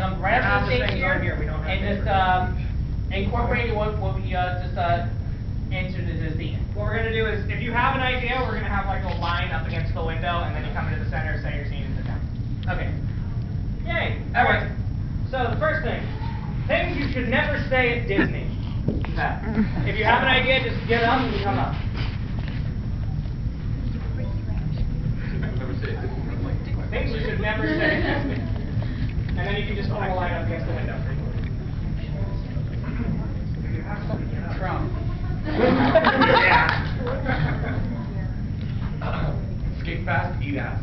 come right up to the stage here, and just incorporate what we just answered as the end. What we're going to do is, if you have an idea, we're going to have like a line up against the window, and then you come into the center, say your scene, and sit down. Okay. Yay. All right. So the first thing, things you should never say at Disney. If you have an idea, just get up and come up. Things you should never say at Disney. And then you can just form a line up against the window. Trump. Yeah. Skate fast, eat ass.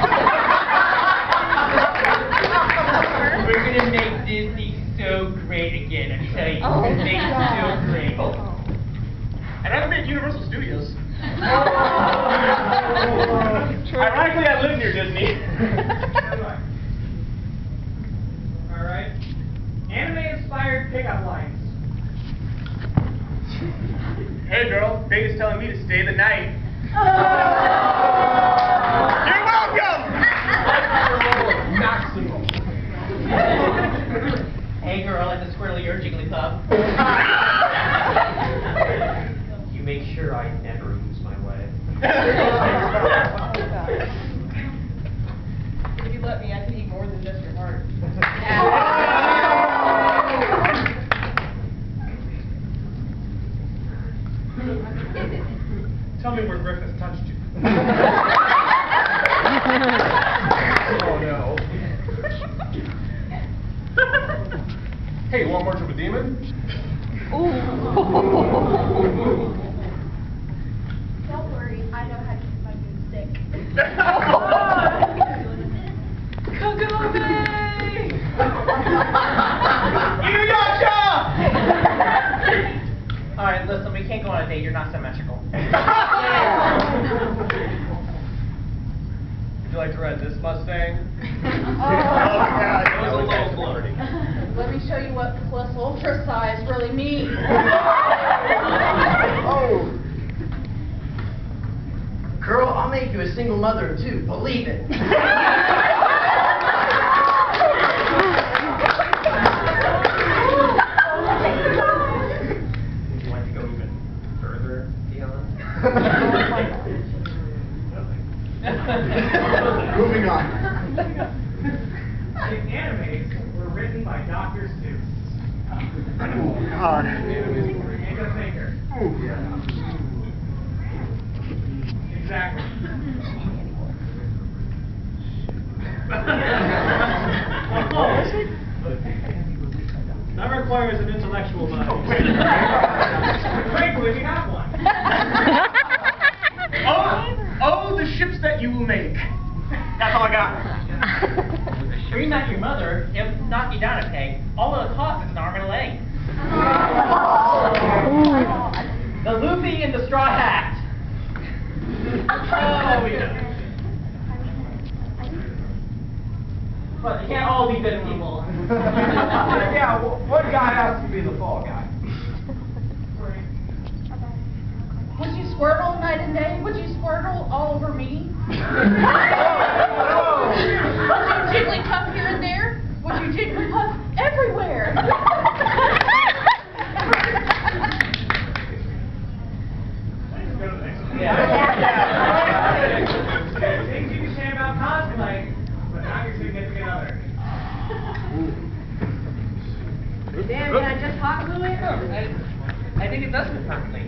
We're gonna make Disney so great again. I tell you, we're gonna make it so great. And I've been at Universal Studios. Ironically, I live near Disney. All right. Anime-inspired pickup lines. Hey girl, Vega's telling me to stay the night. You're welcome! Maximum. Hey girl, at the Squirrely or Jigglypuff. You make sure I never lose my way. If you let me, I can eat more than just your heart. Tell me where Griffith touched you. Oh no. Hey, you want more of a demon? Don't worry, I know how to keep my food sick. Alright, listen, we can't go on a date, you're not symmetrical. Would you like to ride this Mustang? Oh, it was a little blurry. let me show you what plus ultra size really means. Oh. Girl, I'll make you a single mother of two. Believe it. Would you like to go even further, Dion? Moving on. The animes were written by Dr. Seuss. Oh, God. And a thinker. Exactly. That requires an intellectual mind. Frankly, we have one. Oh, the ships that you will make. That's all I got. Scream at your mother, it'll knock you down a peg. All it'll cost is an arm and a leg. The Luffy and the Straw Hat. Oh, we know. But they can't all be good people. Yeah, one guy has to be the fall guy. Would you squirtle night and day? Would you squirtle all over me? Would you jigglypuff here and there? Would you jigglypuff everywhere? Things you can say about cosplay, but not your significant other. Damn, can I just hot glue it? I think it does fit perfectly.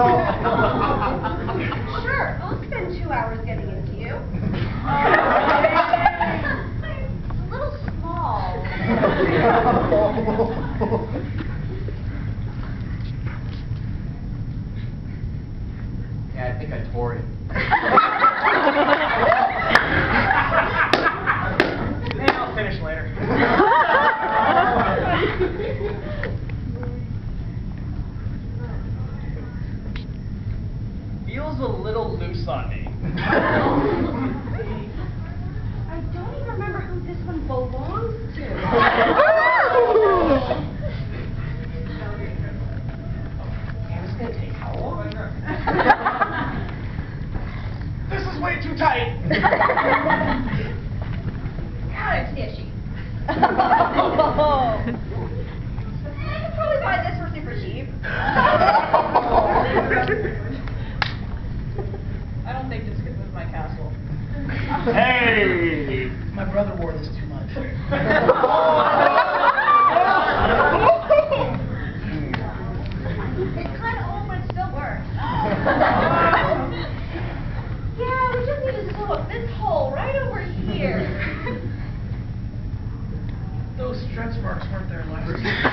Sure, I'll spend 2 hours getting into you. It's a little small. Yeah, I think I tore it. Maybe I'll finish later. Feels a little loose on me. I don't even remember who this one belongs to. It's gonna take how long? This is way too tight. Out of tissue. I could probably buy this for super cheap. I don't think this could move my castle. Hey! My brother wore this too much. It's kind of old, but it still works. Yeah, we just need to sew up this hole right over here. Those stretch marks weren't there last year.